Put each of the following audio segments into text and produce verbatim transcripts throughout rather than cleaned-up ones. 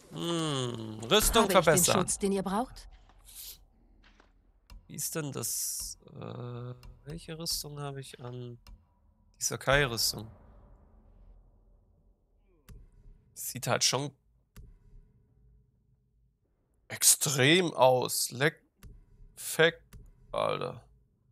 Hm, Rüstung Habe ich den verbessern. Schutz, den ihr braucht? Wie ist denn das? Äh, welche Rüstung habe ich an? Die Sakai-Rüstung. Sieht halt schon extrem aus. Leck. Feck. Alter.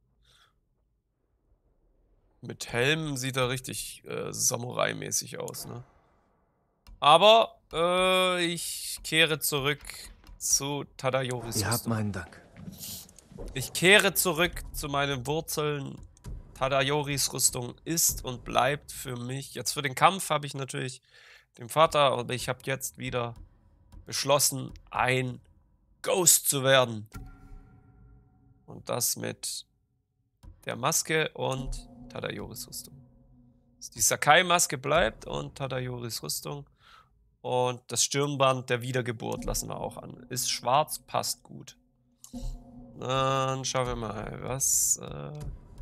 Mit Helm sieht er richtig äh, Samurai-mäßig aus, ne? Aber äh, ich kehre zurück zu Tadayoris Ihr habt Rüstung. meinen Dank. Ich kehre zurück zu meinen Wurzeln. Tadayoris Rüstung ist und bleibt für mich. Jetzt für den Kampf habe ich natürlich den Vater, aber ich habe jetzt wieder beschlossen, ein Ghost zu werden. Und das mit der Maske und Tadayoris Rüstung. Die Sakai-Maske bleibt und Tadayoris Rüstung. Und das Stirnband der Wiedergeburt lassen wir auch an. Ist schwarz, passt gut. Dann schauen wir mal, was... Äh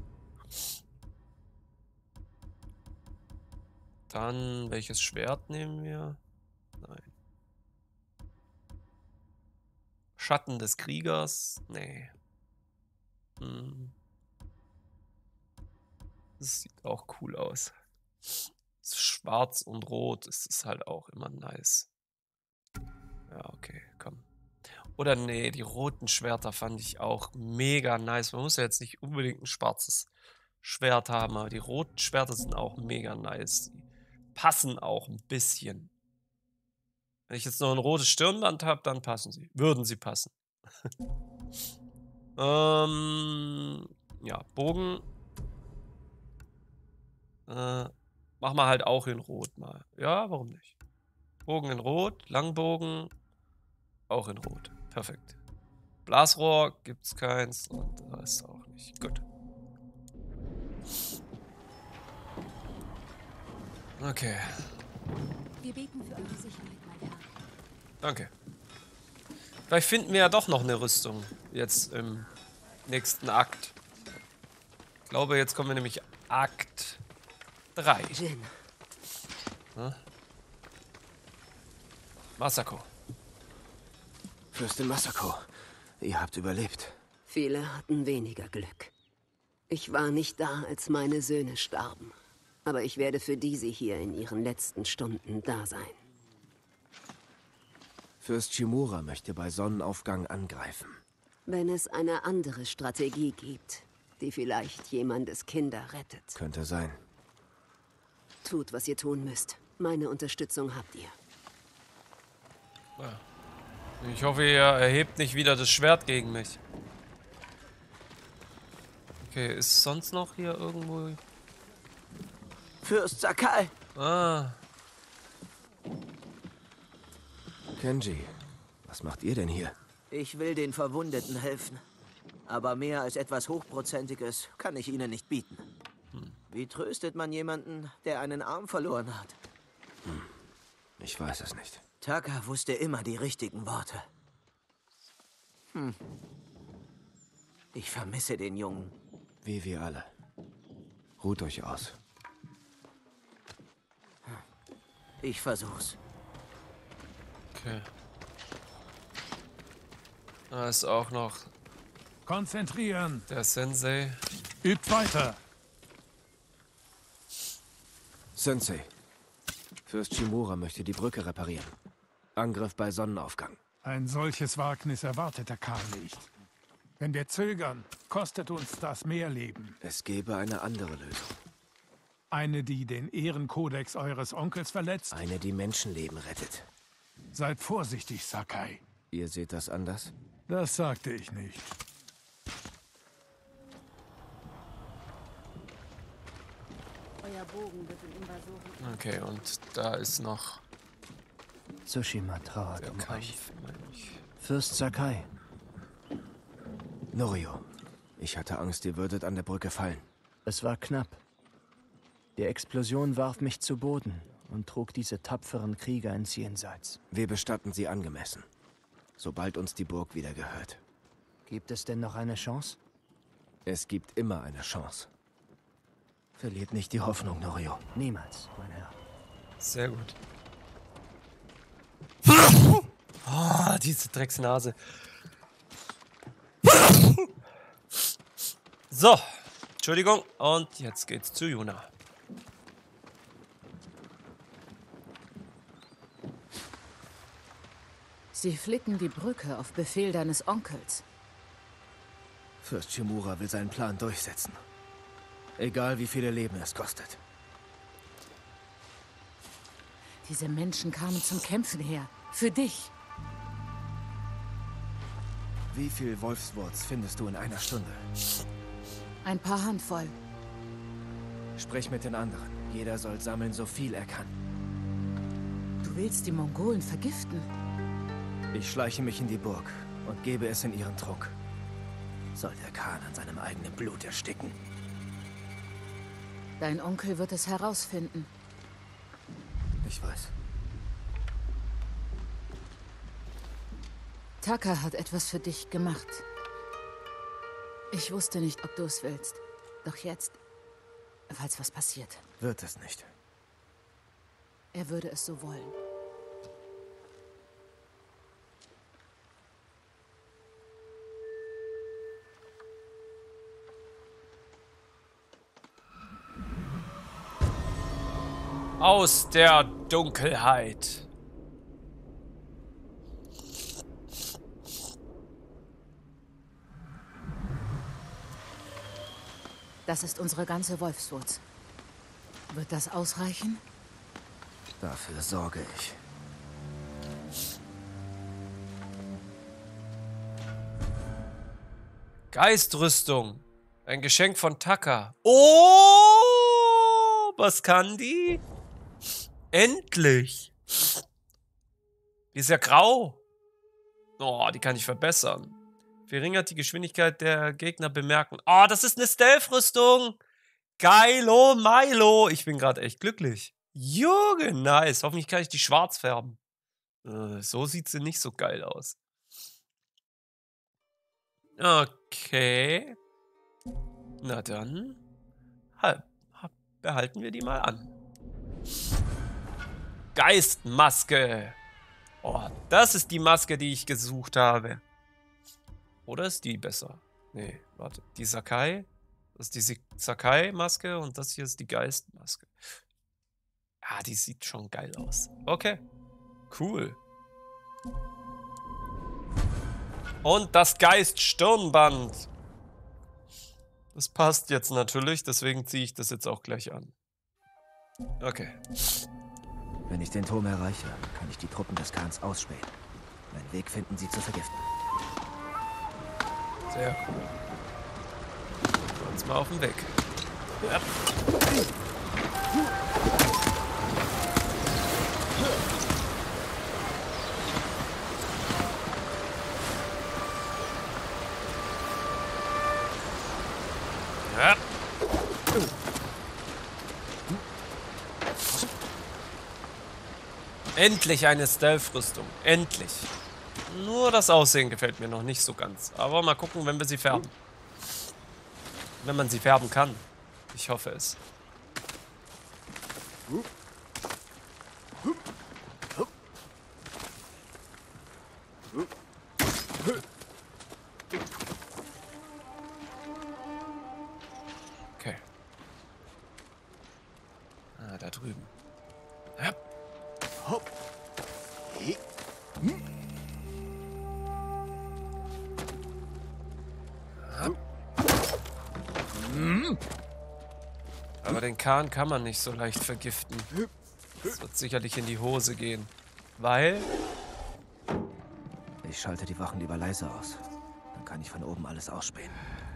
Dann, welches Schwert nehmen wir? Nein. Schatten des Kriegers? Nee. Hm. Das sieht auch cool aus. Schwarz und Rot ist es halt auch immer nice. Ja, okay, komm. Oder nee, die roten Schwerter fand ich auch mega nice. Man muss ja jetzt nicht unbedingt ein schwarzes Schwert haben, aber die roten Schwerter sind auch mega nice. Die passen auch ein bisschen. Wenn ich jetzt noch ein rotes Stirnband habe, dann passen sie. Würden sie passen. ähm, ja, Bogen. Äh, machen wir halt auch in Rot mal. Ja, warum nicht? Bogen in Rot, Langbogen auch in Rot. Perfekt. Blasrohr gibt's keins und der Rest auch nicht. Gut. Okay. Wir beten für eure Sicherheit, mein Herr. Danke. Vielleicht finden wir ja doch noch eine Rüstung jetzt im nächsten Akt. Ich glaube, jetzt kommen wir nämlich Akt drei. Jin. Hm? Masako. Fürstin Masako, ihr habt überlebt. Viele hatten weniger Glück. Ich war nicht da, als meine Söhne starben. Aber ich werde für diese hier in ihren letzten Stunden da sein. Fürst Shimura möchte bei Sonnenaufgang angreifen. Wenn es eine andere Strategie gibt, die vielleicht jemandes Kinder rettet. Könnte sein. Tut, was ihr tun müsst. Meine Unterstützung habt ihr. Ja. Ich hoffe, ihr erhebt nicht wieder das Schwert gegen mich. Okay, ist sonst noch hier irgendwo... Fürst Sakai! Ah, Kenji, was macht ihr denn hier? Ich will den Verwundeten helfen. Aber mehr als etwas Hochprozentiges kann ich ihnen nicht bieten. Wie tröstet man jemanden, der einen Arm verloren hat? Hm. Ich weiß es nicht. Taka wusste immer die richtigen Worte. Hm. Ich vermisse den Jungen. Wie wir alle. Ruht euch aus. Ich versuch's. okay. Da ist auch noch Konzentrieren. der Sensei. Übt weiter. Sensei. Fürst Shimura möchte die Brücke reparieren. Angriff bei Sonnenaufgang. Ein solches Wagnis erwartet der Karl nicht. Wenn wir zögern, kostet uns das mehr Leben. Es gäbe eine andere Lösung. Eine, die den Ehrenkodex eures Onkels verletzt. Eine, die Menschenleben rettet. Seid vorsichtig, Sakai. Ihr seht das anders? Das sagte ich nicht. Euer Bogen wird im Invasoren... Okay, und da ist noch Tsushima trauert der um euch. Kampf, meine ich. Fürst Sakai. Norio, ich hatte Angst, ihr würdet an der Brücke fallen. Es war knapp. Die Explosion warf mich zu Boden und trug diese tapferen Krieger ins Jenseits. Wir bestatten sie angemessen, sobald uns die Burg wieder gehört. Gibt es denn noch eine Chance? Es gibt immer eine Chance. Verliert nicht die Hoffnung, Norio. Niemals, mein Herr. Sehr gut. Diese Drecksnase. So. Entschuldigung. Und jetzt geht's zu Yuna. Sie flicken die Brücke auf Befehl deines Onkels. Fürst Shimura will seinen Plan durchsetzen. Egal wie viele Leben es kostet. Diese Menschen kamen zum Kämpfen her. Für dich. Wie viel Wolfswurz findest du in einer Stunde? Ein paar Handvoll. Sprich mit den anderen. Jeder soll sammeln, so viel er kann. Du willst die Mongolen vergiften? Ich schleiche mich in die Burg und gebe es in ihren Trunk. Soll der Khan an seinem eigenen Blut ersticken? Dein Onkel wird es herausfinden. Ich weiß. Taka hat etwas für dich gemacht. Ich wusste nicht, ob du es willst. Doch jetzt, falls was passiert. Wird es nicht. Er würde es so wollen. Aus der Dunkelheit. Das ist unsere ganze Wolfswurz. Wird das ausreichen? Dafür sorge ich. Geistrüstung. Ein Geschenk von Taka. Oh, was kann die? Endlich. Die ist ja grau. Oh, die kann ich verbessern. Verringert die Geschwindigkeit der Gegner bemerken. Oh, das ist eine Stealth-Rüstung. Geilo Milo. Ich bin gerade echt glücklich. Junge, nice. Hoffentlich kann ich die schwarz färben. Äh, so sieht sie nicht so geil aus. Okay. Na dann. Halt, behalten wir die mal an. Geistmaske. Oh, das ist die Maske, die ich gesucht habe. Oder ist die besser? Nee, warte. Die Sakai. Das ist die Sakai-Maske und das hier ist die Geistmaske. Ja, die sieht schon geil aus. Okay. Cool. Und das Geist-Stirnband. Das passt jetzt natürlich, deswegen ziehe ich das jetzt auch gleich an. Okay. Wenn ich den Turm erreiche, kann ich die Truppen des Khans ausspähen. Einen Weg finden, sie zu vergiften. Sehr cool. Uns mal auf den Weg. Ja. Ja. Endlich eine Stealth-Rüstung. Endlich. Nur das Aussehen gefällt mir noch nicht so ganz. Aber mal gucken, wenn wir sie färben. Wenn man sie färben kann. Ich hoffe es. Okay. Ah, da drüben. Ja. Aber den Khan kann man nicht so leicht vergiften. Das wird sicherlich in die Hose gehen. Weil... Ich schalte die Wachen lieber leise aus. Dann kann ich von oben alles ausspähen.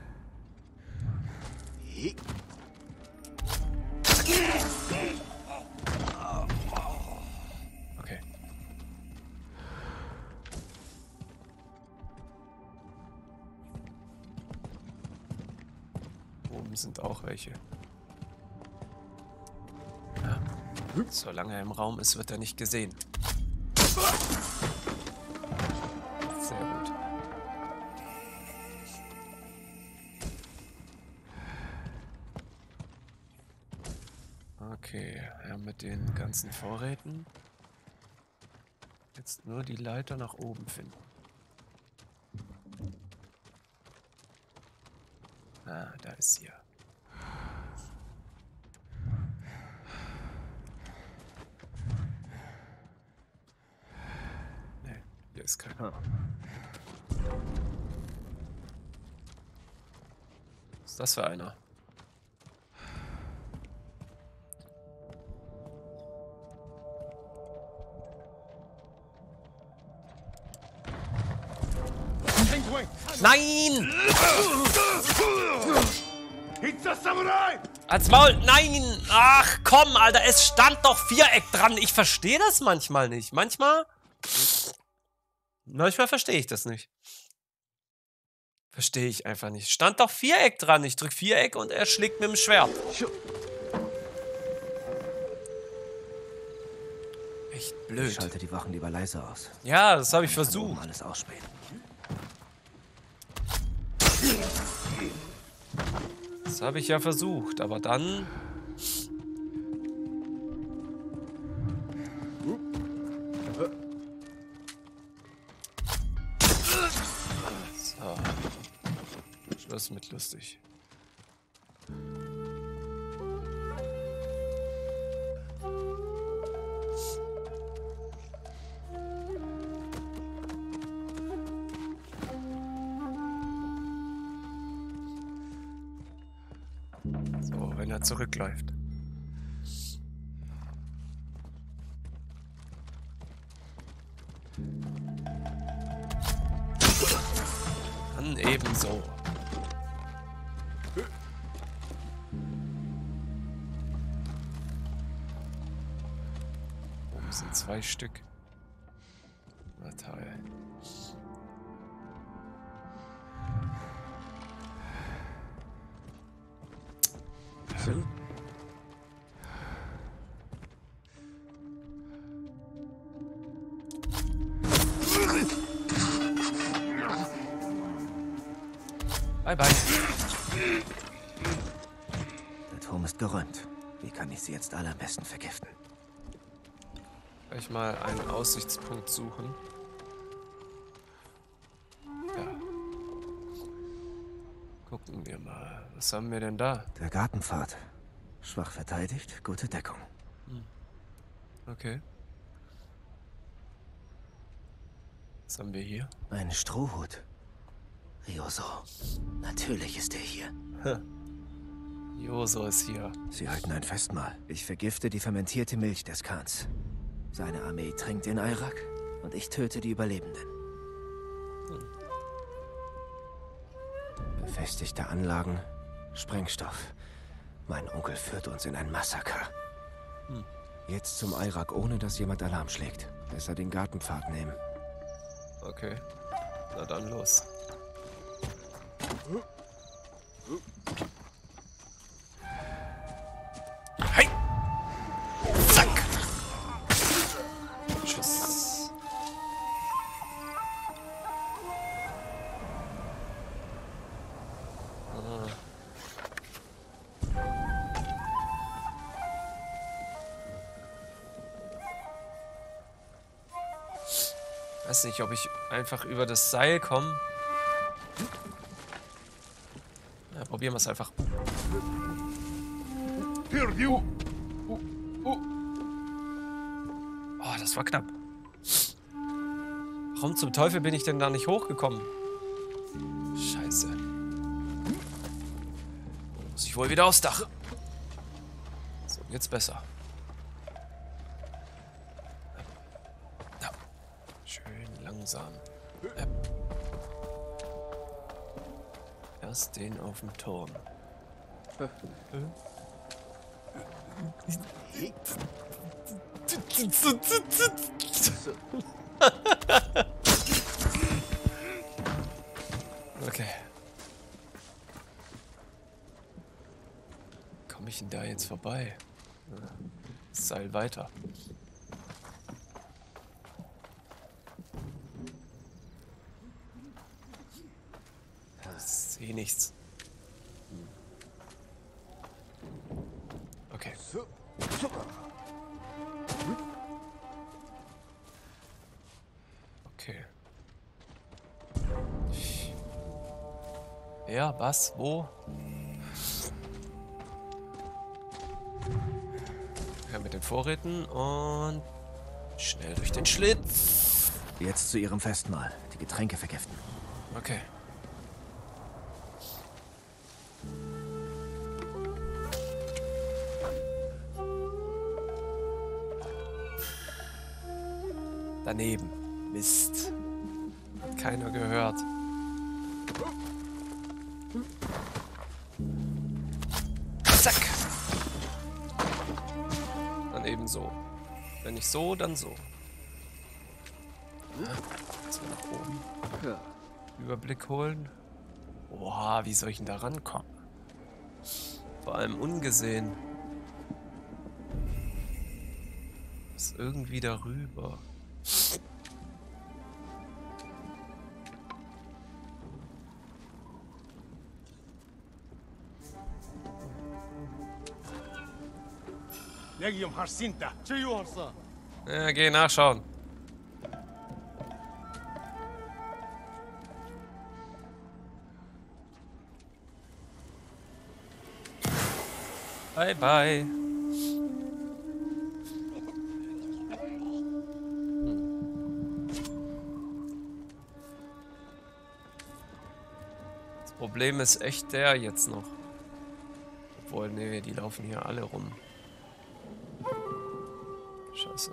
Okay. Oben sind auch welche. Ja. Solange er im Raum ist, wird er nicht gesehen. Sehr gut. Okay, ja, mit den ganzen Vorräten Jetzt nur die Leiter nach oben finden. Ah, da ist sie ja. Nee, hier ist keiner. Was ist das für einer? Nein! Als Maul! Nein! Ach komm, Alter, es stand doch Viereck dran. Ich verstehe das manchmal nicht. Manchmal... Manchmal verstehe ich das nicht. Verstehe ich einfach nicht. Stand doch Viereck dran. Ich drück Viereck und er schlägt mit dem Schwert. Echt blöd. Ich schalte die Wachen lieber leise aus. Ja, das habe ich Kann oben versucht. alles ausspähen. Das habe ich ja versucht, aber dann... So. Schluss mit lustig. So, wenn er zurückläuft. Dann ebenso. Oben sind zwei Stück. Na toll. Bye bye. Der Turm ist geräumt. Wie kann ich sie jetzt alle am besten vergiften? Gleich mal einen Aussichtspunkt suchen. Ja. Gucken wir mal. Was haben wir denn da? Der Gartenpfad. Schwach verteidigt, gute Deckung. Okay. Was haben wir hier? Ein Strohhut. Ryoso. Natürlich ist er hier. Joso ist hier. Sie halten ein Festmahl. Ich vergifte die fermentierte Milch des Khans. Seine Armee trinkt den Ayrak und ich töte die Überlebenden. Hm. Befestigte Anlagen, Sprengstoff. Mein Onkel führt uns in ein Massaker. Hm. Jetzt zum Ayrak, ohne dass jemand Alarm schlägt. Besser den Gartenpfad nehmen. Okay. Na dann los. Hey! Zack! Tschüss. Ah. Weiß nicht, ob ich einfach über das Seil komme. Ja, probieren wir es einfach. Oh, das war knapp. Warum zum Teufel bin ich denn da nicht hochgekommen? Scheiße. Muss ich wohl wieder aufs Dach. So, jetzt besser. Ja. Schön langsam. Ja. Erst den auf dem Turm. Okay. Komme ich denn da jetzt vorbei? Das Seil weiter. Ich sehe nichts. Okay. Okay. Ja, was? Wo? Ja, mit den Vorräten und schnell durch den Schlitz. Jetzt zu ihrem Festmahl. Die Getränke vergiften. Okay. Daneben. Mist. Hat keiner gehört. Zack. Dann eben so. Wenn nicht so, dann so. Jetzt mal nach oben. Überblick holen. Oha, wie soll ich denn da rankommen? Vor allem ungesehen. Ist irgendwie darüber. Ja, geh nachschauen. Bye, bye. Das Problem ist echt der jetzt noch. Obwohl, nee, die laufen hier alle rum. Scheiße.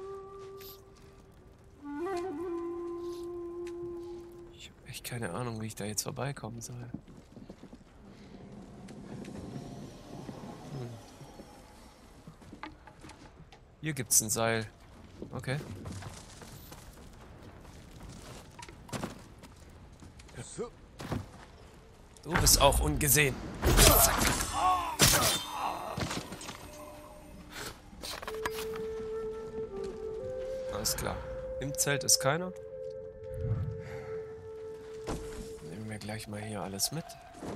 Ich habe echt keine Ahnung, wie ich da jetzt vorbeikommen soll. Hm. Hier gibt's ein Seil. Okay. Du bist auch ungesehen. Zack. Alles klar. Im Zelt ist keiner. Nehmen wir gleich mal hier alles mit.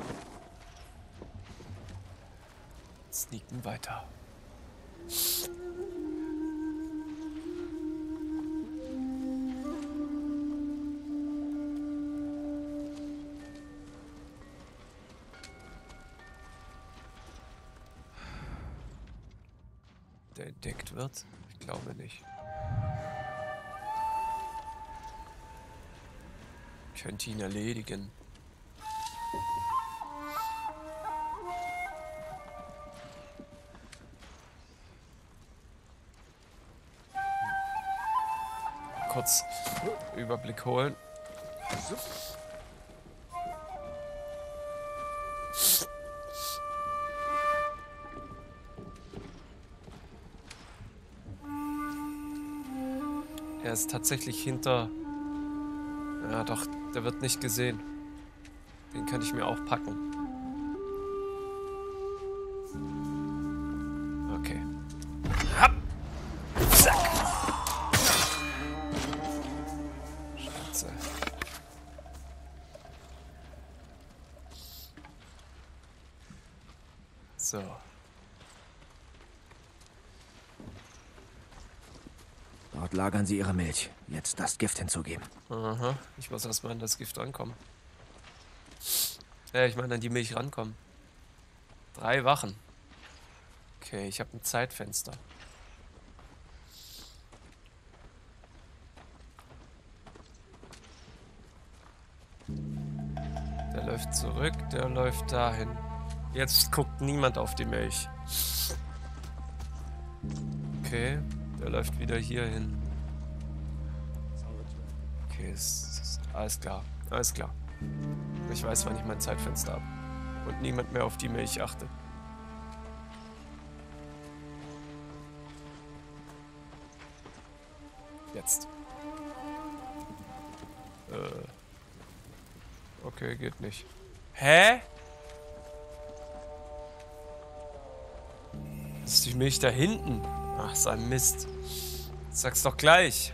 Sneaken weiter. Der entdeckt wird? Ich glaube nicht. Könnte ihn erledigen. Kurz Überblick holen. Er ist tatsächlich hinter... Ja doch, der wird nicht gesehen. Den kann ich mir auch packen. Okay. Hopp. Zack. Scheiße. So. Dort lagern sie ihre Milch. Jetzt das Gift hinzugeben. Aha, ich muss erstmal an das Gift rankommen. Ja, ich meine an die Milch rankommen. Drei Wachen. Okay, ich habe ein Zeitfenster. Der läuft zurück, der läuft dahin. Jetzt guckt niemand auf die Milch. Okay, der läuft wieder hier hin. Okay, ist, ist alles klar, alles klar. Ich weiß, wann ich mein Zeitfenster habe. Und niemand mehr auf die Milch achtet. Jetzt. Äh. Okay, geht nicht. Hä? Ist die Milch da hinten? Ach, so ein Mist. Sag's doch gleich.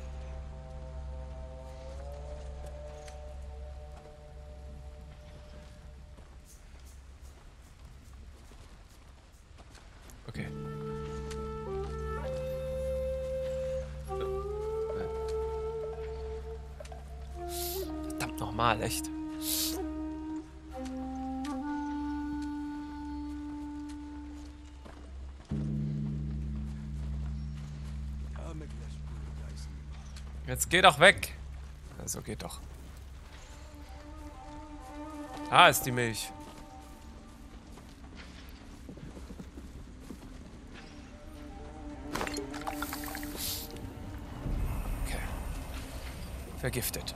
Okay. normal, echt. Jetzt geh doch weg. Also geht doch. Da ist die Milch. Okay. Vergiftet.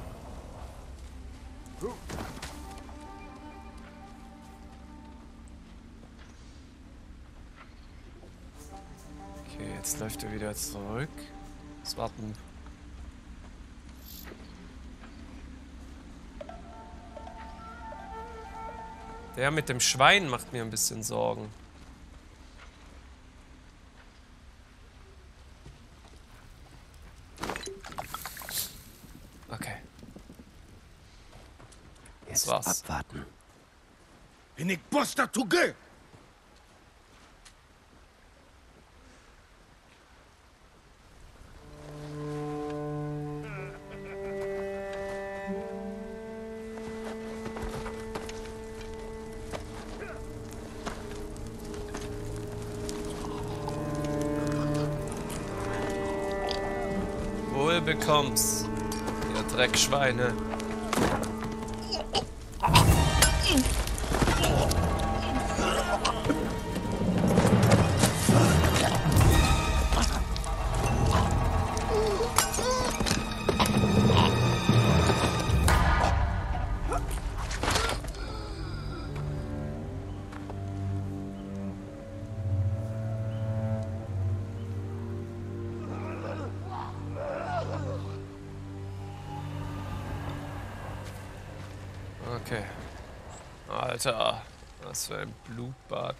Okay, jetzt läuft er wieder zurück. Jetzt warten. Der mit dem Schwein macht mir ein bisschen Sorgen. Okay. Jetzt war's. abwarten. Hinik Bosta Tuge! Wohl bekomm's, ihr Dreckschweine. Okay. Alter, was für ein Blutbad.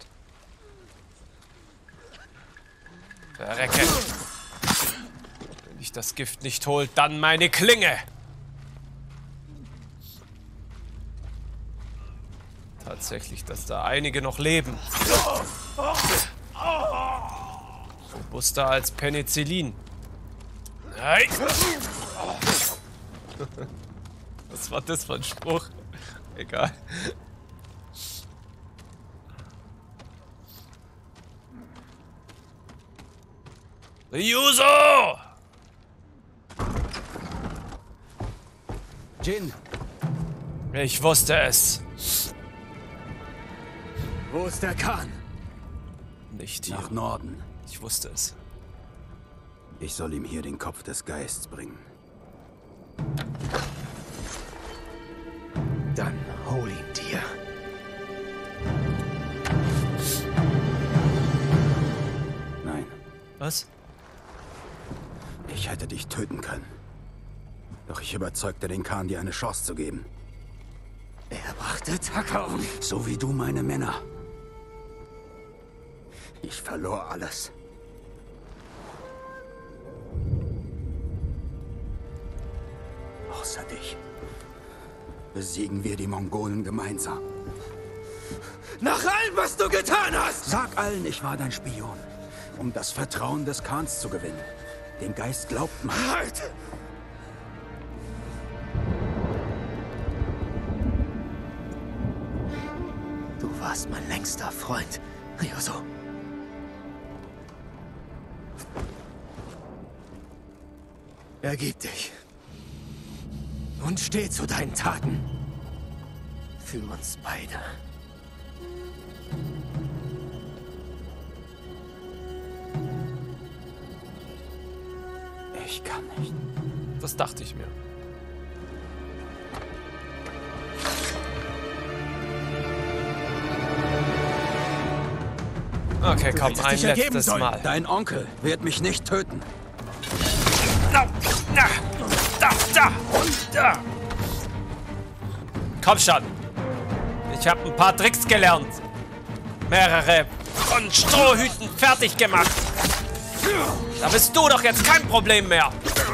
Verrecke. Wenn ich das Gift nicht holt, dann meine Klinge. Tatsächlich, dass da einige noch leben. Robuster als Penicillin. Nein. Was war das für ein Spruch? Egal. Ryuzo! Jin, Ich wusste es. wo ist der Khan? Nicht hier. Nach Norden. Ich wusste es. Ich soll ihm hier den Kopf des Geists bringen. Dann hol ihn dir. Nein, Was? ich hätte dich töten können. Doch ich überzeugte den Khan, dir eine Chance zu geben. Er brachte Taka um. So wie du meine Männer. Ich verlor alles. Außer dich. Besiegen wir die Mongolen gemeinsam. Nach allem, was du getan hast! Sag allen, ich war dein Spion. Um das Vertrauen des Khans zu gewinnen. Den Geist glaubt man. Halt! Du warst mein längster Freund, Ryuzo. Ergib dich. Und steh zu deinen Taten. Für uns beide. Ich kann nicht. Das dachte ich mir. Okay, komm, ein letztes Mal. Dein Onkel wird mich nicht töten. Da, da, da, da, da. Komm schon. Ich habe ein paar Tricks gelernt. Mehrere von Strohhüten fertig gemacht. Da bist du doch jetzt kein Problem mehr.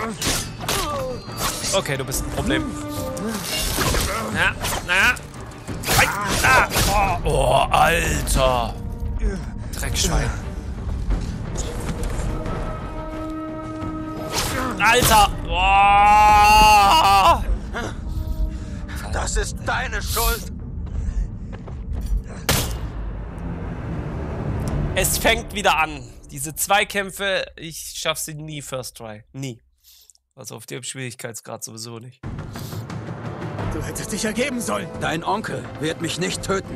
Okay, du bist ein Problem. Na, na. Ah. Oh, oh, Alter. Dreckschwein. Alter! Oh! Das ist deine Schuld. Es fängt wieder an. Diese Zweikämpfe, ich schaff sie nie First Try. Nie. Also auf dem Schwierigkeitsgrad sowieso nicht. Du hättest dich ergeben sollen. Dein Onkel wird mich nicht töten.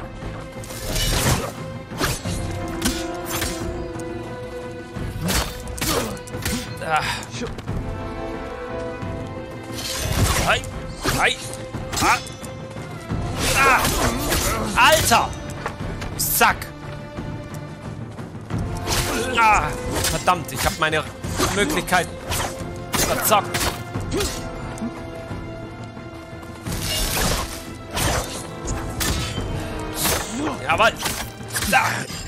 Ah. Hi. Hi. Ah. Ah. Alter! Zack! Ah, verdammt, ich habe meine Möglichkeit verzockt. Jawohl! Da.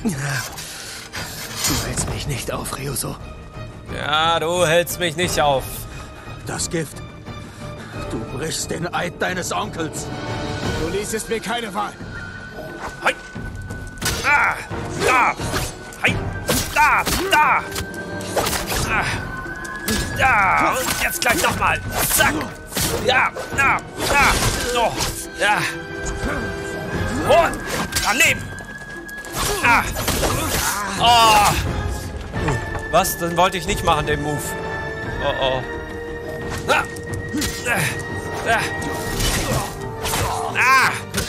Du hältst mich nicht auf, Ryuzo. Ja, du hältst mich nicht auf. Das Gift. Du brichst den Eid deines Onkels. Du ließest mir keine Wahl. Hi. Da. Da. Hi. Da. Da. Ah. Da. Und jetzt gleich nochmal. Zack. Ja. Da. Da. So. Ja. Und daneben. Ah. Oh. Was? Den wollte ich nicht machen, den Move. Oh oh. Ah. Ah. Ah.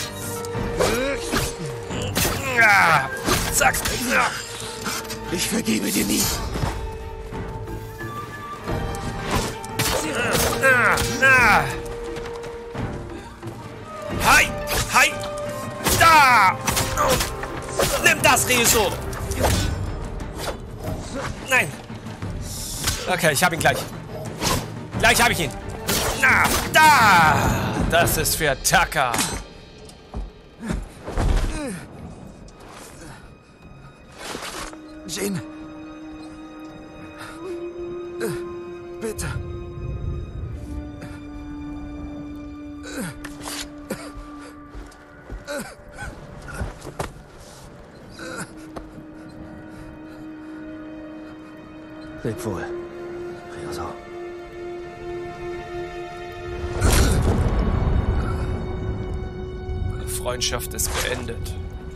Ah. Zack. Ah. Ich vergebe dir nie. Ah. Ah. Hi. Hi. Da. Nimm das, Ryuzo. Nein. Okay, ich habe ihn gleich. Gleich habe ich ihn. Na, da. Das ist für Taka. Jin. Bitte. Leb wohl, Ryuzo. Die Freundschaft ist beendet.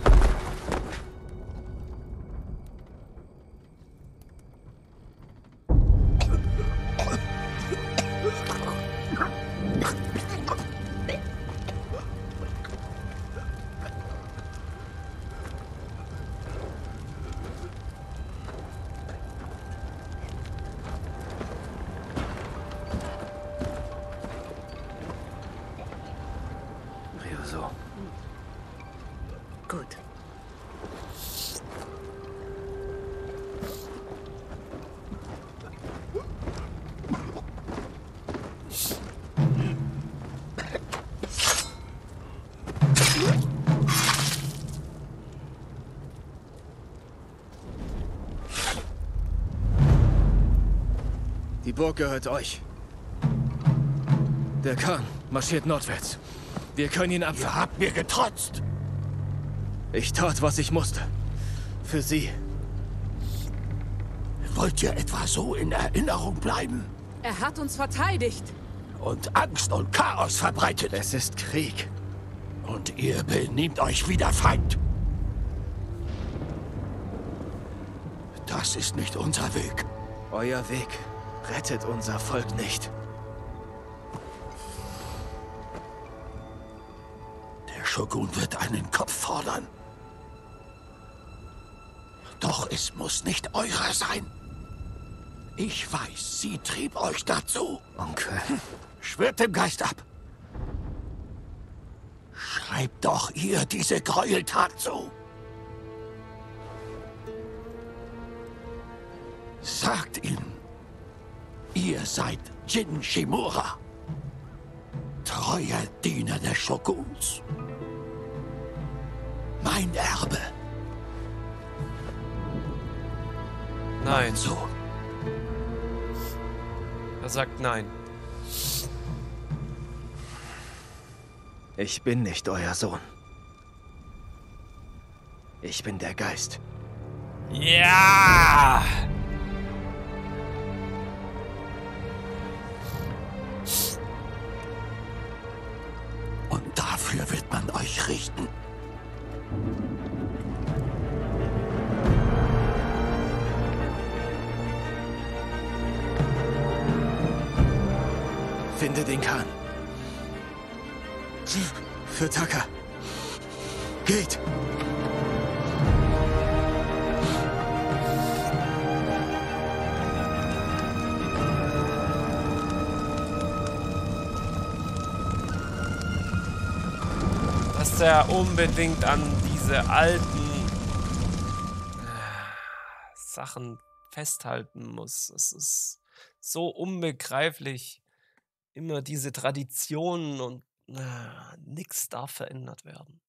Ryuzo. Gut. Die Burg gehört euch. Der Khan marschiert nordwärts. Wir können ihn abfangen. Ihr habt mir getrotzt. Ich tat, was ich musste. Für sie. Wollt ihr etwa so in Erinnerung bleiben? Er hat uns verteidigt. Und Angst und Chaos verbreitet. Es ist Krieg. Und ihr benehmt euch wie der Feind. Das ist nicht unser Weg. Euer Weg rettet unser Volk nicht. Der Shogun wird einen Kopf fordern. Doch es muss nicht eurer sein. Ich weiß, sie trieb euch dazu. Onkel. Schwört dem Geist ab. Schreibt doch ihr diese Gräueltat zu. Sagt ihm, ihr seid Jin Shimura, treuer Diener des Shoguns. Mein Erbe. Nein. So. Er sagt nein. Ich bin nicht euer Sohn. Ich bin der Geist. Ja! Und da Finde den Kahn. Für Taka. Geht! Dass er unbedingt an diese alten Sachen festhalten muss. Es ist so unbegreiflich. Immer diese Traditionen und äh, nichts darf verändert werden.